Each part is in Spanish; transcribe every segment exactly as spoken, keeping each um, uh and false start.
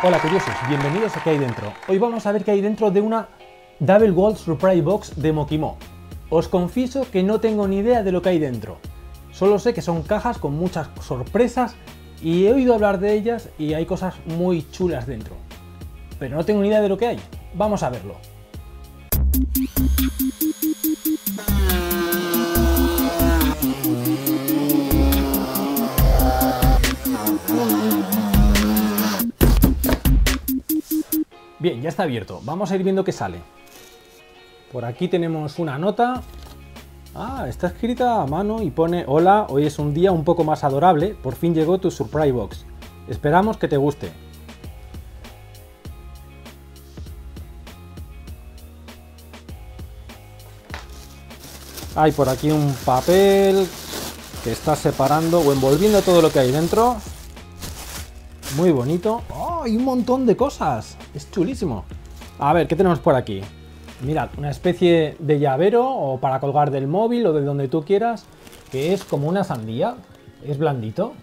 Hola curiosos, bienvenidos a ¿Qué hay dentro? Hoy vamos a ver qué hay dentro de una Double Gold Surprise Box de Mokimo. Os confieso que no tengo ni idea de lo que hay dentro. Solo sé que son cajas con muchas sorpresas y he oído hablar de ellas y hay cosas muy chulas dentro. Pero no tengo ni idea de lo que hay. Vamos a verlo. Bien, ya está abierto. Vamos a ir viendo qué sale. Por aquí tenemos una nota. Ah, está escrita a mano y pone: hola, hoy es un día un poco más adorable. Por fin llegó tu Surprise Box. Esperamos que te guste. Hay por aquí un papel que está separando o envolviendo todo lo que hay dentro. Muy bonito. ¡Oh! Hay un montón de cosas. Es chulísimo. A ver, ¿qué tenemos por aquí? Mirad, una especie de llavero o para colgar del móvil o de donde tú quieras, que es como una sandía. Es blandito.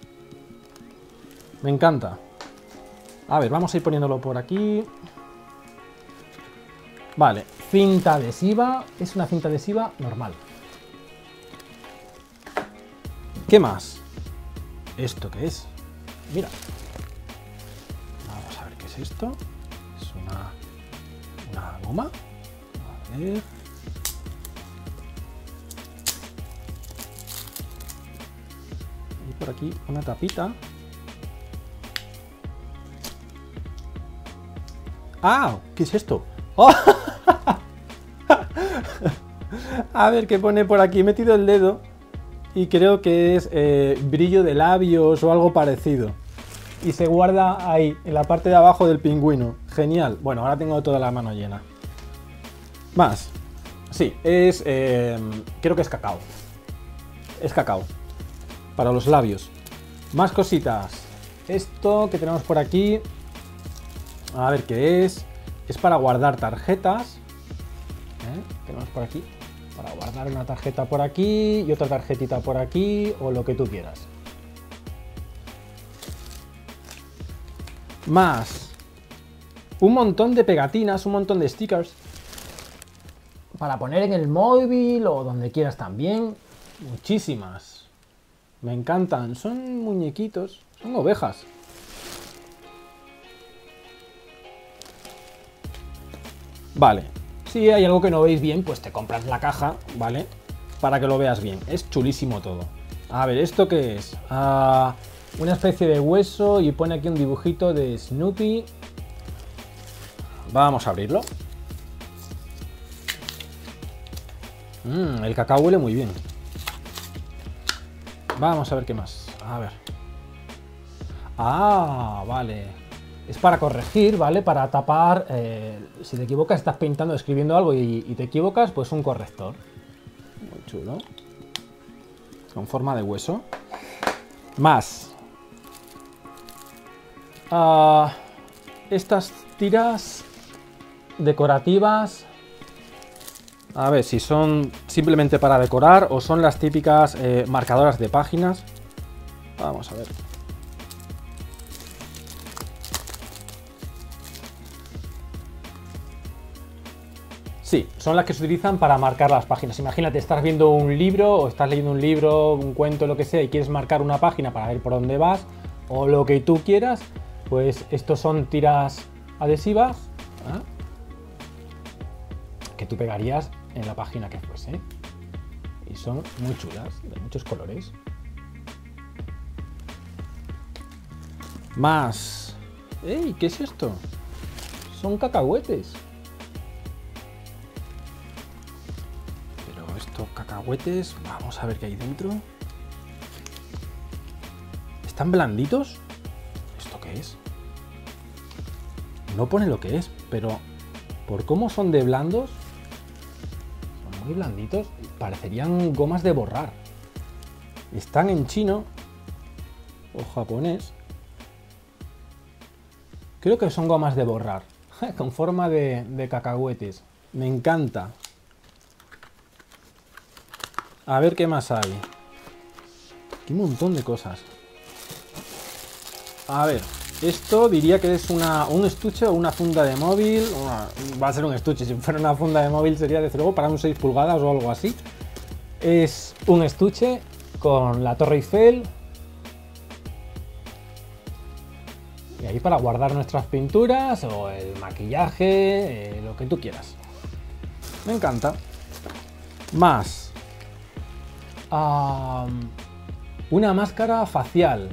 Me encanta. A ver, vamos a ir poniéndolo por aquí. Vale, cinta adhesiva. Es una cinta adhesiva normal. ¿Qué más? ¿Esto qué es? Mira. Vamos a ver qué es esto. Es una, una goma. A ver. Y por aquí una tapita. ¡Ah! ¿Qué es esto? ¡Oh! A ver qué pone por aquí. He metido el dedo y creo que es eh, brillo de labios o algo parecido. Y se guarda ahí, en la parte de abajo del pingüino. Genial. Bueno, ahora tengo toda la mano llena. Más. Sí, es... Eh, creo que es cacao. Es cacao. Para los labios. Más cositas. Esto que tenemos por aquí. A ver qué es. Es para guardar tarjetas. ¿Eh? Tenemos por aquí. Para guardar una tarjeta por aquí y otra tarjetita por aquí o lo que tú quieras. Más. Un montón de pegatinas, un montón de stickers. Para poner en el móvil o donde quieras también. Muchísimas. Me encantan. Son muñequitos. Son ovejas. Vale. Si hay algo que no veis bien, pues te compras la caja, ¿vale? Para que lo veas bien. Es chulísimo todo. A ver, ¿esto qué es? Ah, una especie de hueso y pone aquí un dibujito de Snoopy. Vamos a abrirlo. Mm, el cacao huele muy bien. Vamos a ver qué más. A ver. Ah, vale. Es para corregir, ¿vale? Para tapar, eh, si te equivocas, estás pintando, escribiendo algo y, y te equivocas, pues un corrector. Muy chulo. Con forma de hueso. Más. Uh, estas tiras decorativas. A ver si son simplemente para decorar o son las típicas eh, marcadoras de páginas. Vamos a ver. Sí, son las que se utilizan para marcar las páginas. Imagínate, estás viendo un libro o estás leyendo un libro, un cuento, lo que sea, y quieres marcar una página para ver por dónde vas o lo que tú quieras, pues estos son tiras adhesivas, ¿eh? Que tú pegarías en la página que fuese. Y son muy chulas, de muchos colores. Más. ¡Ey! ¿Qué es esto? Son cacahuetes. Estos cacahuetes, vamos a ver qué hay dentro. ¿Están blanditos? ¿Esto qué es? No pone lo que es, pero por cómo son de blandos, son muy blanditos, parecerían gomas de borrar. Están en chino o japonés. Creo que son gomas de borrar, con forma de, de cacahuetes. Me encanta. A ver qué más hay. Aquí un montón de cosas. A ver, Esto diría que es una, un estuche o una funda de móvil. Una, va a ser un estuche, si fuera una funda de móvil sería desde luego para un seis pulgadas o algo así. Es un estuche con la Torre Eiffel. Y ahí para guardar nuestras pinturas o el maquillaje, eh, lo que tú quieras. Me encanta. Más. Um, una máscara facial.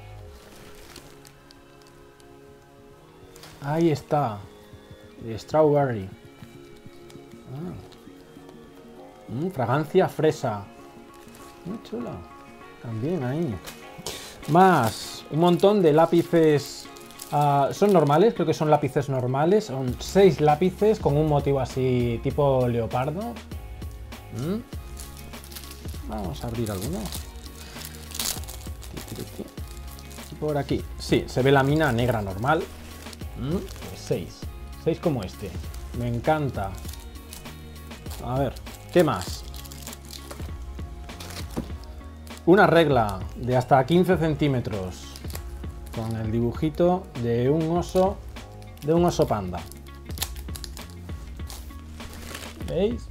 Ahí está. De strawberry. Ah. Mm, fragancia fresa. Muy chula. También ahí. Más. Un montón de lápices. Uh, son normales, creo que son lápices normales. Son seis lápices con un motivo así tipo leopardo. Mm. Vamos a abrir alguno. Por aquí. Sí, se ve la mina negra normal. Mm, pues seis. seis como este. Me encanta. A ver, ¿qué más? Una regla de hasta quince centímetros. Con el dibujito de un oso. De un oso panda. ¿Veis?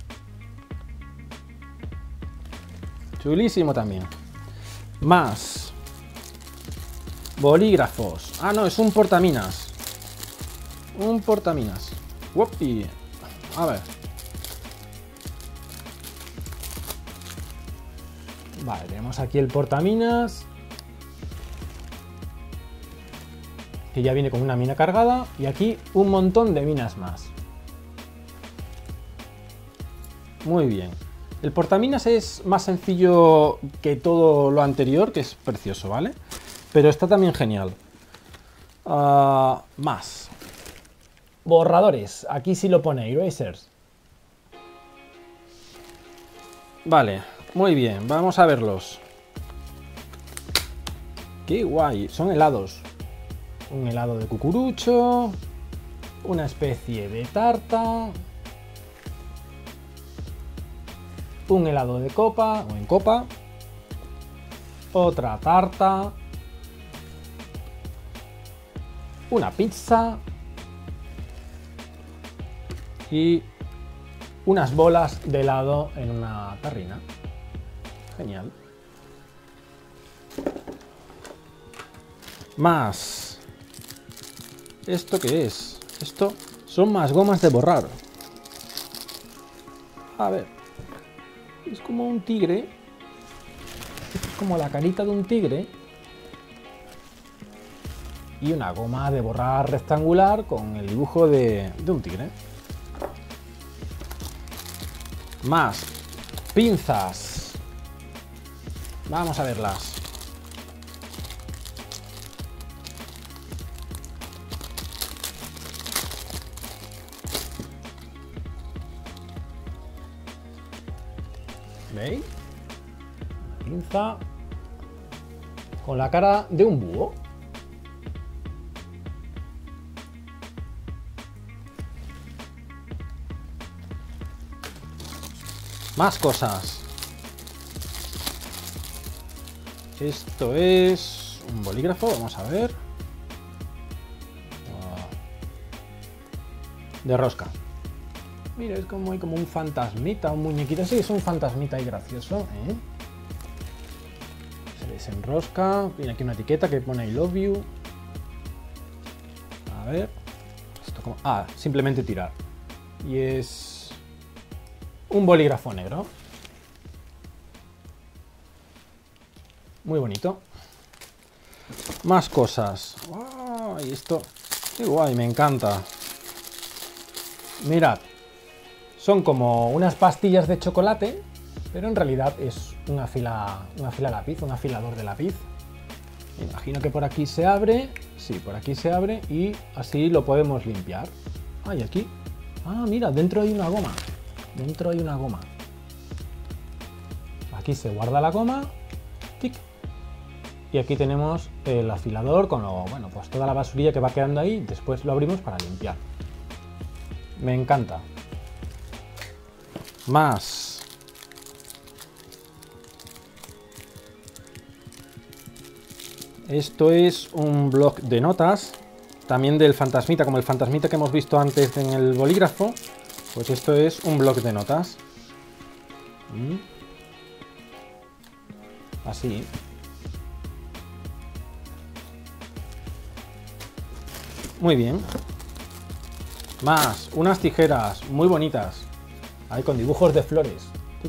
Chulísimo también. Más. Bolígrafos. Ah, no, es un portaminas. Un portaminas. Uopi. A ver. Vale, tenemos aquí el portaminas. Que ya viene con una mina cargada. Y aquí un montón de minas más. Muy bien. El portaminas es más sencillo que todo lo anterior, que es precioso, ¿vale? Pero está también genial. Uh, más. Borradores. Aquí sí lo pone, erasers. Vale, muy bien. Vamos a verlos. Qué guay. Son helados. Un helado de cucurucho. Una especie de tarta. Un helado de copa o en copa. Otra tarta. Una pizza. Y unas bolas de helado en una tarrina. Genial. Más. ¿Esto qué es? Esto son más gomas de borrar. A ver. Es como un tigre. Es como la carita de un tigre. Y una goma de borrar rectangular con el dibujo de, de un tigre. Más. Pinzas. Vamos a verlas. ¿Veis? Pinza con la cara de un búho. Más cosas. Esto es un bolígrafo, vamos a ver. De rosca. Mira, es como hay como un fantasmita, un muñequito. Sí, es un fantasmita ahí gracioso, ¿eh? Se desenrosca. Tiene aquí una etiqueta que pone I love you. A ver. Esto como... Ah, simplemente tirar. Y es un bolígrafo negro. Muy bonito. Más cosas. ¡Wow! Y esto... ¡Qué guay! Me encanta. Mirad. Son como unas pastillas de chocolate, pero en realidad es una fila, una fila lápiz, un afilador de lápiz. Me imagino que por aquí se abre. Sí, por aquí se abre y así lo podemos limpiar. Ah, y aquí. Ah, mira, dentro hay una goma. Dentro hay una goma. Aquí se guarda la goma. ¡Tic! Y aquí tenemos el afilador con lo, bueno, pues toda la basurilla que va quedando ahí. Después lo abrimos para limpiar. Me encanta. Más. Esto es un bloc de notas, también del fantasmita, como el fantasmita que hemos visto antes en el bolígrafo, pues esto es un bloc de notas. Así. Muy bien. Más, unas tijeras muy bonitas. Ahí con dibujos de flores.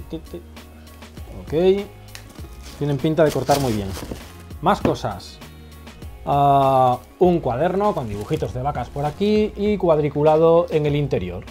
Ok. Tienen pinta de cortar muy bien. Más cosas. Uh, un cuaderno con dibujitos de vacas por aquí y cuadriculado en el interior.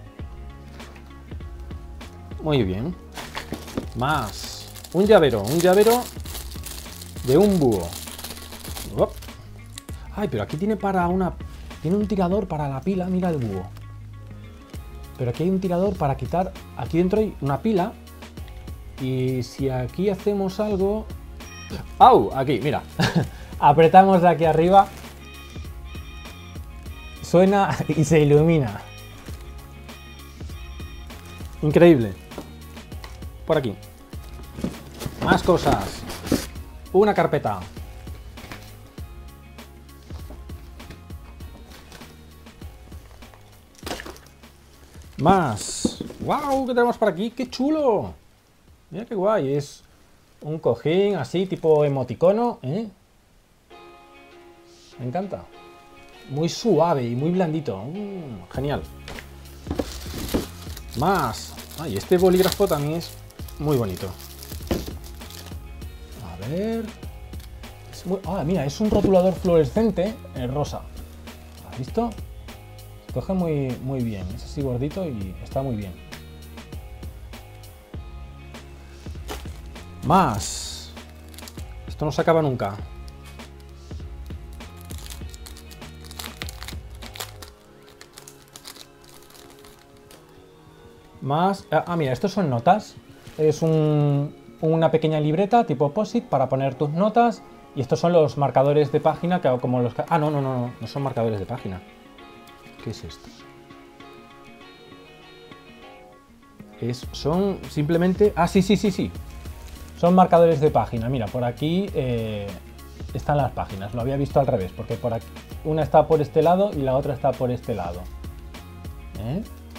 Muy bien. Más. Un llavero. Un llavero de un búho. Oh. Ay, pero aquí tiene para una... Tiene un tirador para la pila. Mira el búho. Pero aquí hay un tirador para quitar... Aquí dentro hay una pila. Y si aquí hacemos algo... ¡Au! Aquí, mira. Apretamos de aquí arriba. Suena y se ilumina. Increíble. Por aquí. Más cosas. Una carpeta. Más. ¡Wow! ¿Qué tenemos por aquí? ¡Qué chulo! Mira qué guay. Es un cojín así, tipo emoticono, ¿eh? Me encanta. Muy suave y muy blandito. Mm, genial. Más. Ay, este bolígrafo también es muy bonito. A ver. Es muy... Ah, mira, es un rotulador fluorescente en rosa. ¿Has visto? Se coge muy, muy bien. Es así gordito y está muy bien. Más. Esto no se acaba nunca. Más... Ah, mira, estos son notas. Es un, una pequeña libreta tipo post-it para poner tus notas. Y estos son los marcadores de página que hago como los... Ah, no, no, no, no, no son marcadores de página. ¿Qué es esto? Es, son simplemente... Ah, sí, sí, sí, sí. Son marcadores de página. Mira, por aquí eh, están las páginas. Lo había visto al revés, porque por aquí una está por este lado y la otra está por este lado. ¿Eh?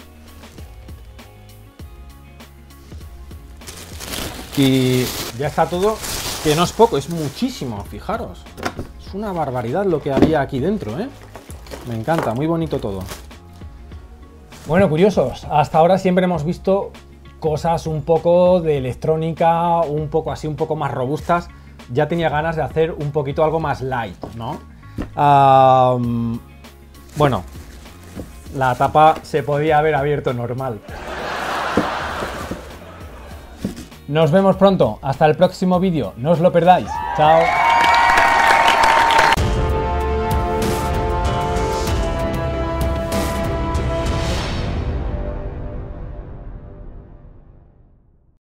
Y ya está todo, que no es poco, es muchísimo, fijaros. Es una barbaridad lo que había aquí dentro, ¿eh? Me encanta, muy bonito todo. Bueno, curiosos, hasta ahora siempre hemos visto cosas un poco de electrónica, un poco así, un poco más robustas. Ya tenía ganas de hacer un poquito algo más light, ¿no? Um, bueno, la tapa se podía haber abierto normal. Nos vemos pronto, hasta el próximo vídeo, no os lo perdáis. Chao.